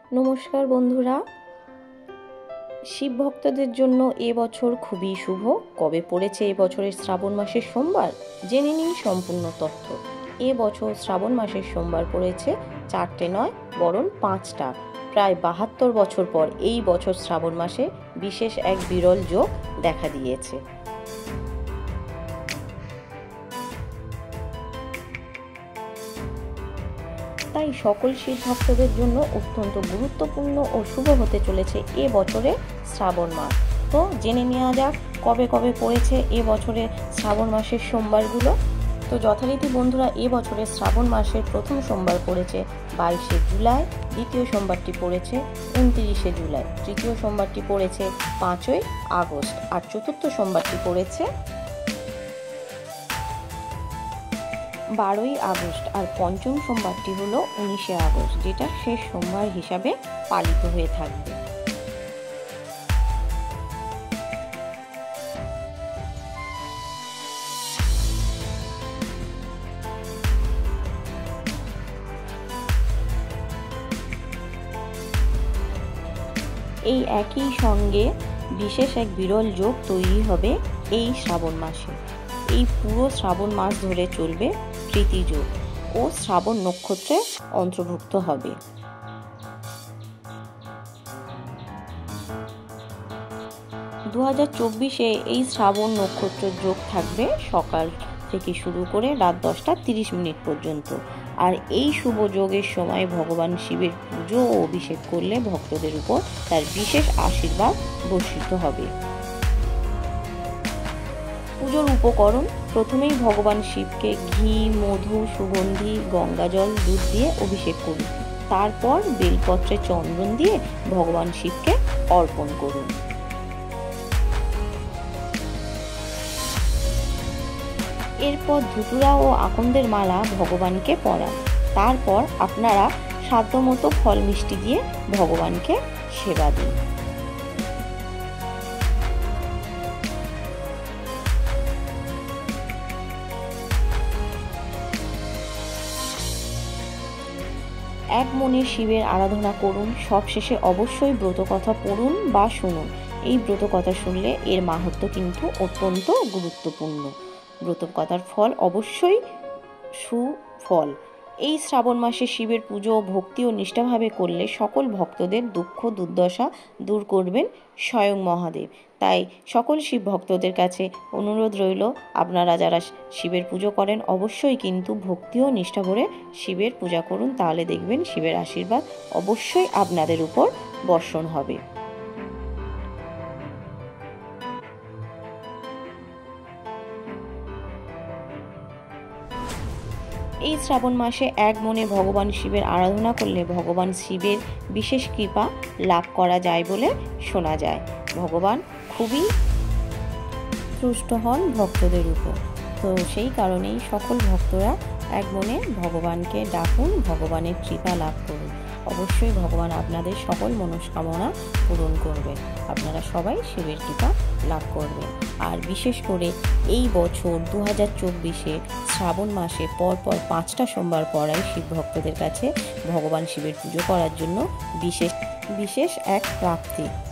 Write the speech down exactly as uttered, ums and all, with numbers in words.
নমস্কার বন্ধুরা, শিব ভক্তদের জন্য এবছর খুবই শুভ। কবে পড়েছে এবছরের শ্রাবণ মাসের সোমবার, জেনে নিন সম্পূর্ণ তথ্য। এবছর শ্রাবণ মাসের সোমবার পড়েছে চারটে নয় বরং পাঁচটা। প্রায় বাহাত্তর বছর পর এই বছর শ্রাবণ মাসে বিশেষ এক বিরল যোগ দেখা দিয়েছে। তাই সকল শিব ভক্তদের জন্য অত্যন্ত গুরুত্বপূর্ণ ও শুভ হতে চলেছে এ বছরে শ্রাবণ মাস। তো জেনে নেওয়া যাক কবে কবে পড়েছে এ বছরে শ্রাবণ মাসের সোমবারগুলো। তো যথারীতি বন্ধুরা, এ বছরে শ্রাবণ মাসের প্রথম সোমবার পড়েছে বাইশে জুলাই, দ্বিতীয় সোমবারটি পড়েছে উনত্রিশে জুলাই, তৃতীয় সোমবারটি পড়েছে পাঁচই আগস্ট, আর চতুর্থ সোমবারটি পড়েছে বারোই আগস্ট, আর পঞ্চম সোমবারটি হলো উনিশে আগস্ট, যেটা শেষ সোমবার হিসাবে পালিত হয়ে থাকবে। এই একই সঙ্গে বিশেষ এক বিরল যোগ তৈরি হবে এই শ্রাবণ মাসে। এই পুরো শ্রাবণ মাস ধরে চলবে প্রীতি যোগ ও শ্রাবণ নক্ষত্রে অন্তর্ভুক্ত হবে। দু হাজার চব্বিশে এই শ্রাবণ নক্ষত্র যোগ থাকবে সকাল থেকে শুরু করে রাত দশটা তিরিশ মিনিট পর্যন্ত। আর এই শুভ যোগের সময় ভগবান শিবের পুজো ও অভিষেক করলে ভক্তদের উপর তার বিশেষ আশীর্বাদ বর্ষিত হবে। পুজোর উপকরণ: প্রথমেই ভগবান শিবকে ঘি, মধু, সুগন্ধি, গঙ্গাজল, দুধ দিয়ে অভিষেক করুন। তারপর বেলপত্রে চন্দন দিয়ে ভগবান শিবকে অর্পণ করুন। এরপর ধুতুরা ও আকন্দের মালা ভগবানকে পরান। তারপর আপনারা সাধ্যমতো ফল মিষ্টি দিয়ে ভগবানকে সেবা দিন। এক মনে শিবের আরাধনা করুন। সবশেষে অবশ্যই ব্রত কথা পড়ুন বা শুনুন। এই ব্রত কথা শুনলে এর মাহাত্ম্য কিন্তু অত্যন্ত গুরুত্বপূর্ণ। ব্রত কথার ফল অবশ্যই সুফল। এই শ্রাবণ মাসে শিবের পুজো ভক্তি ও নিষ্ঠাভাবে করলে সকল ভক্তদের দুঃখ দুর্দশা দূর করবেন স্বয়ং মহাদেব। তাই সকল শিব ভক্তদের কাছে অনুরোধ রইল, আপনারা যারা শিবের পুজো করেন অবশ্যই কিন্তু ভক্তি ও নিষ্ঠা ভরে শিবের পূজা করুন। তাহলে দেখবেন শিবের আশীর্বাদ অবশ্যই আপনাদের উপর বর্ষণ হবে। এই শ্রাবণ মাসে এক মনে ভগবান শিবের আরাধনা করলে ভগবান শিবের বিশেষ কৃপা লাভ করা যায় বলে শোনা যায়। ভগবান খুবই তুষ্ট হন ভক্তদের উপর। তো সেই কারণেই সকল ভক্তরা এক মনে ভগবানকে ডাকুন, ভগবানের কৃপা লাভ করুন। অবশ্যই ভগবান আপনাদের সকল মনস্কামনা পূরণ করবেন। আপনারা সবাই শিবের কৃপা লাভ করবেন। আর বিশেষ করে এই বছর দু হাজার চব্বিশে শ্রাবণ মাসে পরপর পাঁচটা সোমবার পড়ায় শিব ভক্তদের কাছে ভগবান শিবের পুজো করার জন্য বিশেষ বিশেষ এক প্রাপ্তি।